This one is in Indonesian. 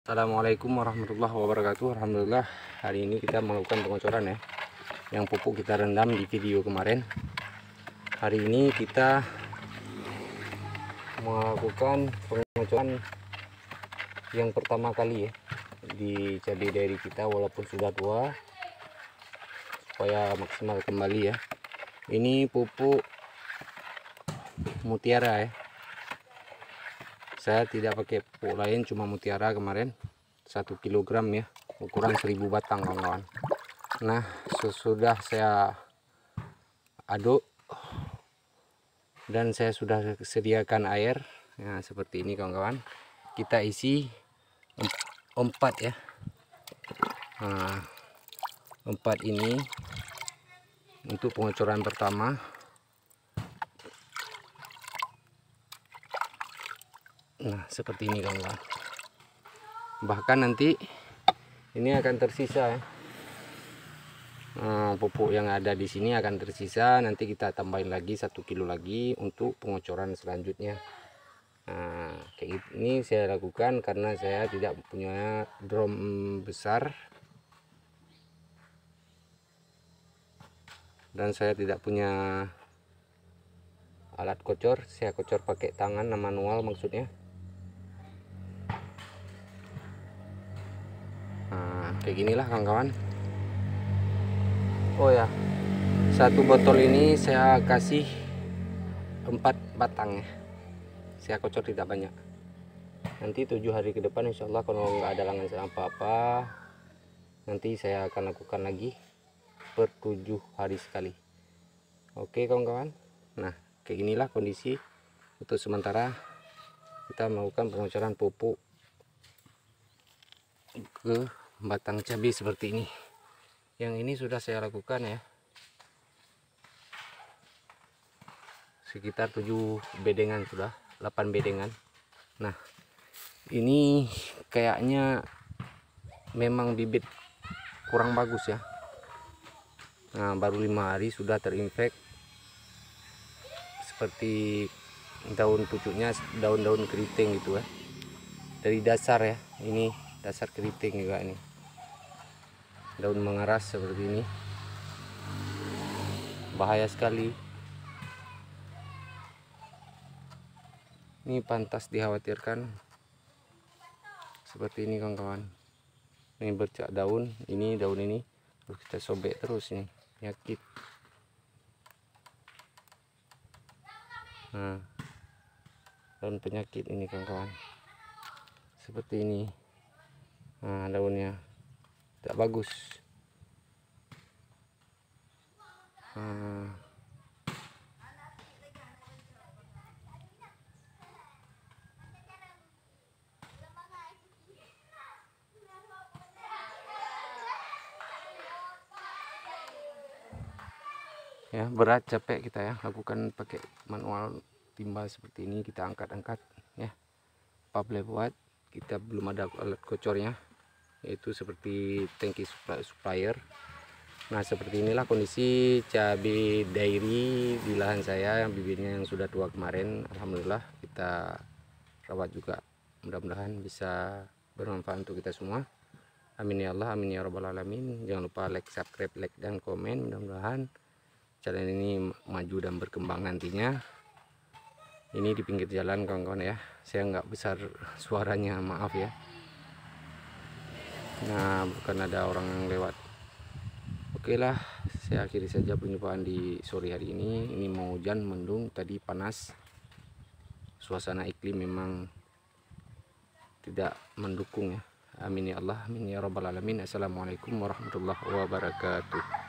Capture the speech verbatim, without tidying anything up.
Assalamualaikum warahmatullahi wabarakatuh. Alhamdulillah hari ini kita melakukan pengocoran ya, yang pupuk kita rendam di video kemarin. Hari ini kita melakukan pengocoran yang pertama kali ya di cabai dairi kita, walaupun sudah tua, supaya maksimal kembali ya. Ini pupuk mutiara ya, saya tidak pakai pupuk lain, cuma mutiara kemarin satu kilogram ya, ukuran seribu batang kawan-kawan. Nah, sesudah saya aduk dan saya sudah sediakan air ya, seperti ini kawan-kawan. Kita isi empat ya, nah, empat ini untuk pengocoran pertama. Nah, seperti ini kawan-kawan. Bahkan nanti ini akan tersisa ya. Nah, pupuk yang ada di sini akan tersisa. Nanti kita tambahin lagi satu kilo lagi untuk pengocoran selanjutnya. Nah, kayak ini saya lakukan karena saya tidak punya drum besar dan saya tidak punya alat kocor. Saya kocor pakai tangan manual maksudnya. Nah, kayak ginilah kawan-kawan. Oh ya, satu botol ini saya kasih empat batang ya. Saya kocor tidak banyak. Nanti tujuh hari ke depan insya Allah kalau nggak ada langan apa-apa, nanti saya akan lakukan lagi per tujuh hari sekali. Oke kawan-kawan. Nah, kayak ginilah kondisi untuk sementara kita melakukan pengocoran pupuk ke batang cabai seperti ini. Yang ini sudah saya lakukan ya, sekitar tujuh bedengan, sudah delapan bedengan. Nah, ini kayaknya memang bibit kurang bagus ya. Nah, baru lima hari sudah terinfek seperti daun pucuknya, daun-daun keriting gitu ya, dari dasar ya. Ini dasar keriting juga, ini daun mengeras seperti ini, bahaya sekali. Ini pantas dikhawatirkan seperti ini kawan-kawan. Ini bercak daun, ini daun ini harus kita sobek terus, ini penyakit. Nah, daun penyakit ini kawan-kawan seperti ini. Nah, daunnya tidak bagus. Nah, ya berat, capek kita ya lakukan pakai manual timba seperti ini. Kita angkat-angkat ya, apa boleh buat, kita belum ada alat kocornya, yaitu seperti tangki supplier. Nah, seperti inilah kondisi cabai dairi di lahan saya yang bibitnya yang sudah tua kemarin. Alhamdulillah kita rawat juga, mudah-mudahan bisa bermanfaat untuk kita semua. Amin ya Allah, amin ya rabbal alamin. Jangan lupa like, subscribe, like dan komen. Mudah-mudahan channel ini maju dan berkembang nantinya. Ini di pinggir jalan kawan-kawan ya, saya nggak besar suaranya, maaf ya. Nah, bukan ada orang yang lewat. Oke lah, saya akhiri saja perjumpaan di sore hari ini. Ini mau hujan, mendung, tadi panas. Suasana iklim memang tidak mendukung ya. Amin ya Allah, amin ya rabbal alamin. Assalamualaikum warahmatullahi wabarakatuh.